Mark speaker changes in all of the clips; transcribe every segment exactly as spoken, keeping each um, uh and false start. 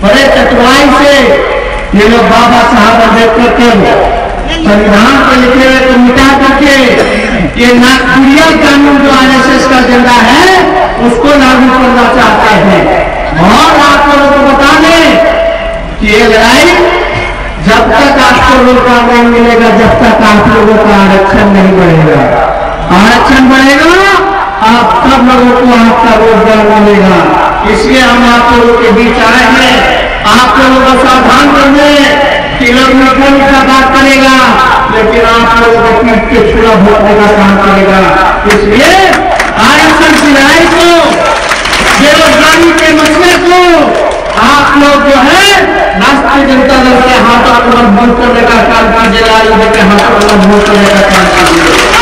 Speaker 1: बड़े चतुराई से ये लोग बाबा साहब अम्बेडकर के संविधान को लिखे हुए को मिटा करके ये नागपुरिया कानून जो आरएसएस का एजेंडा है उसको लागू करना चाहते हैं। और आप लोगों को बता दें कि ये लड़ाई जब तक आपको रोजगार नहीं मिलेगा, जब तक आप लोगों का आरक्षण नहीं बढ़ेगा। आरक्षण बढ़ेगा आप सब लोगों को आपका रोजगार मिलेगा। इसलिए हम आप लोगों के बीच आए हैं, आप लोगों को सावधान करने कि लोग मीठा मीठा बात करेगा लेकिन आप लोगों को पीट के छुरा भोगने का काम करेगा। इसलिए आरक्षण की लड़ाई को, बेरोजगारी के मसले को आप लोग जो है राष्ट्रीय जनता दल के हाथों पर मजबूत करने का काम कीजिएगा, युवा के हाथों पर मजबूत करने का काम कीजिएगा।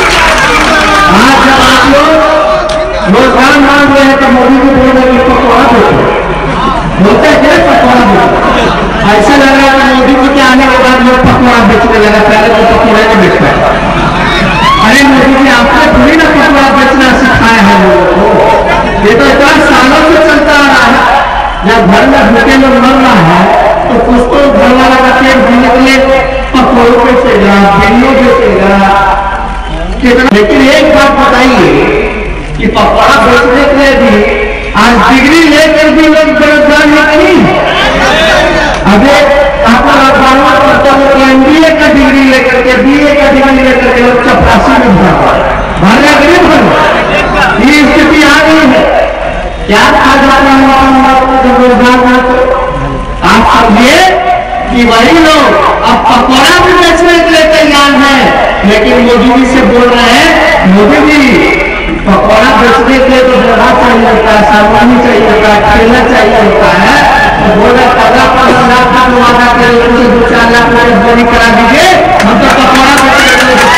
Speaker 1: आज जब आप लोग रोजगार मांग रहे हैं तो मोदी को बोल रहे हैं पकौड़ा बोलते हैं, पकौड़ा बोलते ऐसा लग रहा है मोदी जी के आने के बाद लोग पकौड़ा बेचने लगा, पहले तो पकौड़ा नहीं बेचता। अरे मोदी जी आपने थोड़ी ना पकौड़ा बेचना सिखाया है लोगों को, ये तो इतना सालों से चलता आ रहा है। जब घर में भूखे लोग मर रहा है तो कुछ तो घर वाला का पेट भरने के लिए पकौड़ों बेचेगा, भिंडियों बेचेगा कितना। लेकिन एक बात बताइए कि पकौड़ा बेचने के लिए भी आज डिग्री लेकर भी लोग बेरोजगार नहीं। अभी आपका बारहवां करता लोग एमबीए का डिग्री लेकर के, बीए का डिग्री लेकर के लोग चपरासी में भरा भरने गरीब भर ये स्थिति आ गई है। क्या कहा जाता है जब रोजगार ना तो आप समझिए कि वही लोग अब पकौड़ा भी बेचने के लिए तैयार है। लेकिन मोदी जी से बोल रहे हैं, मोदी जी पकौड़ा बेचने के लिए तो जगह चाहिए होता है, सामान चाहिए होता है, खेलना चाहिए होता है। तो बोल रहे पंद्रह पंद्रह लाख का वादा करे, उनसे दो चार लाख रुपये बोली करा दीजिए, हम तो पकौड़ा बेचने के लिए।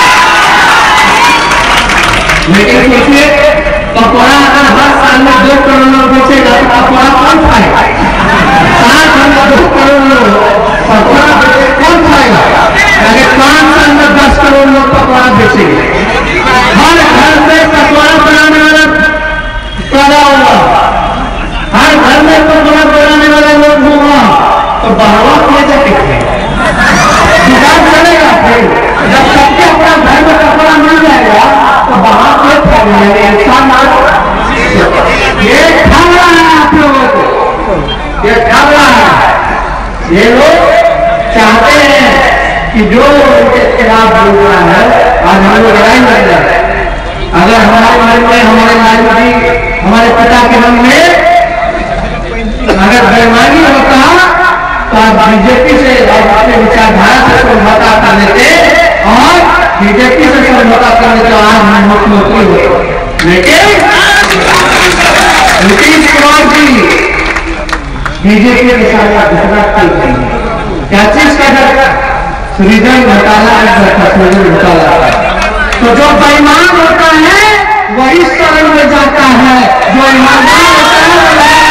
Speaker 1: लेकिन सोचिए पकौड़ा अगर हर साल में दो करोड़ लोग बेचेगा तो पकौड़ा कौन खाएगा? साल भर में दो करोड़ लोग पकौड़ा बेचे कौन खाएगा? अगर पांच साल में दस करोड़ लोग पकौड़ा बेचेंगे, हर घर में पकौड़ा बनाने वाला पैदा होगा, हर घर में पकौड़ा बनाने वाला लोग होगा तो बढ़ावा किया जाए दुकान चलेगा। फिर जब सबके अपना घर में पकौड़ा मिल जाएगा तो बाहर के फैमिली इंसान ये खा रहा है आप लोगों को, ये खा रहा है। ये लोग चाहते हैं कि जो उनके खिलाफ बोल रहा है आज हम लोग लड़ाई लड़ रहे हैं। अगर हमारे मन में, हमारे लालू जी, हमारे पिता के मन में अगर बेईमानी होता तो आप बीजेपी से और अपने विचारधारा से समझौता कर लेते और बीजेपी से समझौता करने के आज हम मुख्यमंत्री होते। लेकिन नीतीश कुमार जी बीजेपी के साथ घटना क्या चीज का डर? सृजन घोटाला सृजन घोटाला। तो जो बेईमान होता है वही शरण में जाता है, जो ईमानदार होता है